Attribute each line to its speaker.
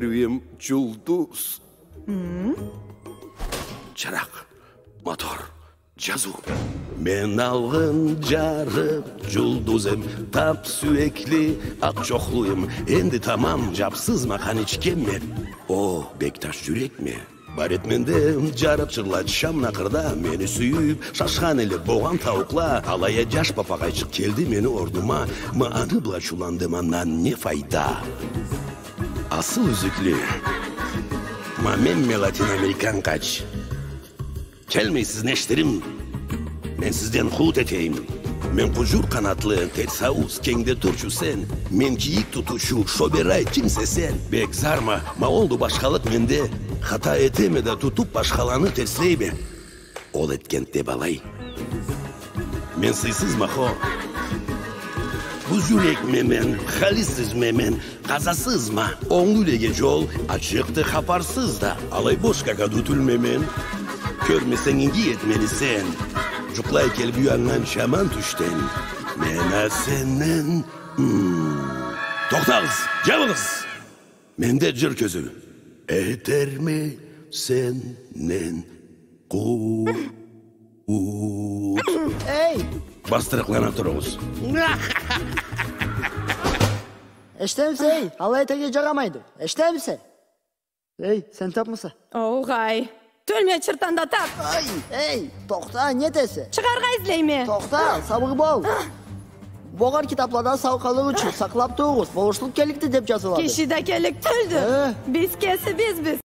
Speaker 1: Первым жұлдыз. Чырақ, мотор, жазу. Мен алғын жарып, жұлдызым, тап sürekli ақ жоқлуым. Енді тамам, жапсыз мақан ішкен мен. О, бекташ жүрек ме? Бар етменде жарып жырлады шамна қырда. Мені сүйіп, шашқан елі болған тауықла. Алая жаш папағайчық келді мені орнума. Мағаны бұла шуланды маннан не файда? Асыл үзіклі. Мен латин-американ қач. Келмейсіз нештерім. Мен сізден құлт етейім. Мен құжур қанатлы, терсауыз, кеңде тұрчу сен. Мен киік тұтушу, шоберай, кімсе сен. Бек зарма, ма олду башқалық менде. Хата етеме да тұтуп башқаланы терслейбе. Ол еткен деп алай. Мен сыйсыз махо. Бұл жүрек мемен, халисіз мемен, қазасыз ма? Оңлеге жол, açıқты хапарсыз да. Алай бошқа қадутул мемен. Көрмесен инги етмені сен. Жұқлай келіп үйаңнан шаман түштен. Мена сенен... Тоқтағыз, жабығыз. Менде жыр көзі. Етерме сенен құт.
Speaker 2: Ey!
Speaker 1: Бастырықлана тұрыңыз.
Speaker 2: Eştemse, alay tege caramайды. Eştemse. Ey, sen tapmasa.
Speaker 3: Оғай, төлме çırtanda tap.
Speaker 2: Ay, ey, toqta, ne dese?
Speaker 3: Çıkarga izleyme.
Speaker 2: Toqta, sabır bol. Boğar kitaplardan savqalığı üçün saqlap doğuz. Boğuşluk kelikti dep жазылады.
Speaker 3: Kişi de kelik töldü. Biz kesi biz.